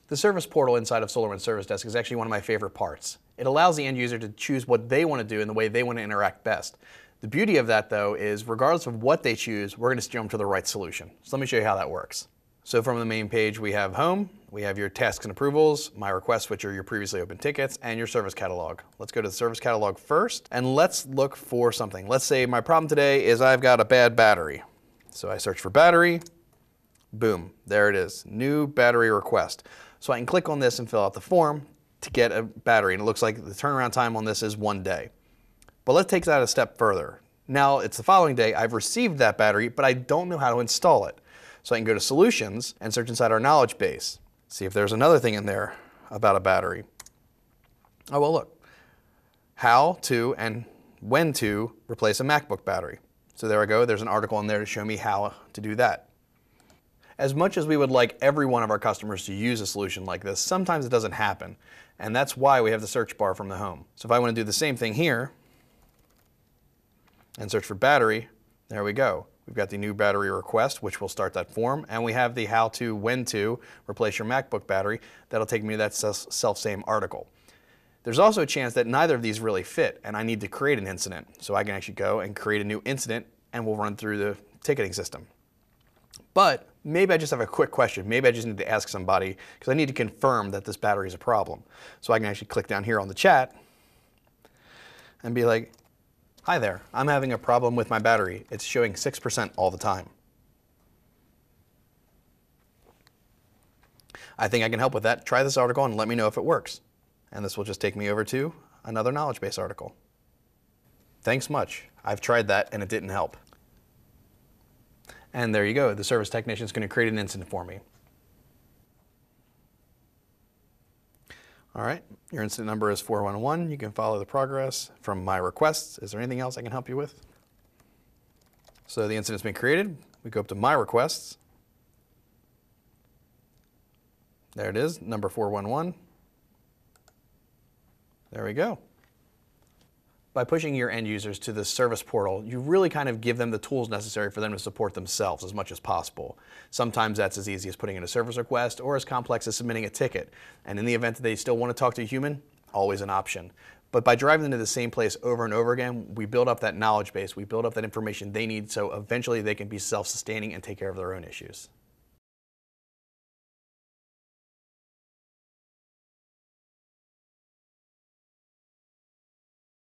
The service portal inside of SolarWinds Service Desk is actually one of my favorite parts. It allows the end user to choose what they want to do and the way they want to interact best. The beauty of that, though, is regardless of what they choose, we're going to steer them to the right solution. So let me show you how that works. So from the main page, we have Home, we have your tasks and approvals, My Requests, which are your previously open tickets, and your service catalog. Let's go to the service catalog first, and let's look for something. Let's say my problem today is I've got a bad battery. So I search for battery, boom, there it is, new battery request. So I can click on this and fill out the form to get a battery, and it looks like the turnaround time on this is 1 day. But let's take that a step further. Now it's the following day, I've received that battery, but I don't know how to install it. So I can go to Solutions and search inside our knowledge base. See if there's another thing in there about a battery. Oh, well, look. How to and when to replace a MacBook battery. So there I go, there's an article in there to show me how to do that. As much as we would like every one of our customers to use a solution like this, sometimes it doesn't happen. And that's why we have the search bar from the home. So if I want to do the same thing here and search for battery, there we go. We've got the new battery request, which will start that form, and we have the how to, when to replace your MacBook battery. That'll take me to that self-same article. There's also a chance that neither of these really fit, and I need to create an incident. So I can actually go and create a new incident, and we'll run through the ticketing system. But maybe I just have a quick question. Maybe I just need to ask somebody because I need to confirm that this battery is a problem. So I can actually click down here on the chat and be like, hi there, I'm having a problem with my battery. It's showing 6% all the time. I think I can help with that. Try this article and let me know if it works. And this will just take me over to another knowledge base article. Thanks much. I've tried that and it didn't help. And there you go. The service technician is going to create an incident for me. All right, your incident number is 411. You can follow the progress from My Requests. Is there anything else I can help you with? So the incident's been created. We go up to My Requests. There it is, number 411. There we go. By pushing your end users to the service portal, you really kind of give them the tools necessary for them to support themselves as much as possible. Sometimes that's as easy as putting in a service request or as complex as submitting a ticket. And in the event that they still want to talk to a human, always an option. But by driving them to the same place over and over again, we build up that knowledge base, we build up that information they need so eventually they can be self-sustaining and take care of their own issues.